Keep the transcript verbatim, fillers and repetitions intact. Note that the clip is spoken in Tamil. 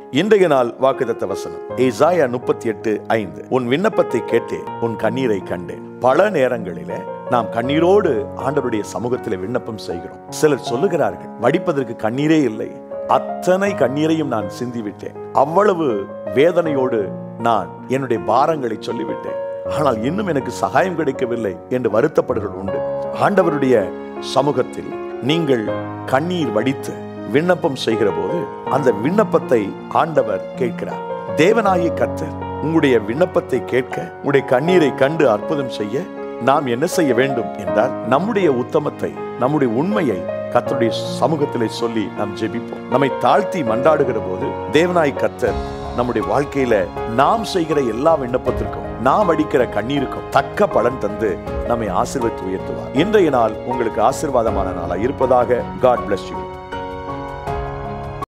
இன்றைய நாள் வாக்குத்தத்த வசனம் ஏசாயா முப்பத்தி எட்டு ஐந்து. உன் விண்ணப்பத்தை கேட்டேன், உன் கண்ணீரை கண்டேன். பல நேரங்களிலே நாம் கண்ணீரோடு ஆண்டவருடைய சமூகத்தில் விண்ணப்பம் செய்கிறோம். சிலர் சொல்லுகிறார்கள், வடிப்பதற்கு கண்ணீரே இல்லை, அத்தனை கண்ணீரையும் நான் சிந்திவிட்டேன், அவ்வளவு வேதனையோடு நான் என்னுடைய பாரங்களை சொல்லிவிட்டேன், ஆனால் இன்னும் எனக்கு சகாயம் கிடைக்கவில்லை என்று வருத்தப்படுகள் உண்டு. ஆண்டவருடைய சமூகத்தில் நீங்கள் கண்ணீர் வடித்து விண்ணப்பம் செய்கிற போது அந்த விண்ணப்பத்தை ஆண்டவர் கேட்கிறார். தேவனாகிய கர்த்தர் உங்களுடைய விண்ணப்பத்தை கேட்க, உங்களுடைய கண்ணீரை கண்டு அற்புதம் செய்ய நாம் என்ன செய்ய வேண்டும் என்றால், நம்முடைய உத்தமத்தை, நம்முடைய உண்மையை கர்த்தருடைய சமூகத்திலே சொல்லி நாம் ஜெபிப்போம். நம்மை தாழ்த்தி மன்றாடுகிற போது தேவனாய் கர்த்தர் நம்முடைய வாழ்க்கையில நாம் செய்கிற எல்லா விண்ணப்பத்திற்கும், நாம் அடிக்கிற கண்ணீருக்கும் தக்க பலன் தந்து நம்மை ஆசீர்வதித்து உயர்த்துவார். இன்றைய நாள் உங்களுக்கு ஆசீர்வாதமான நாளாக இருப்பதாக. God bless you.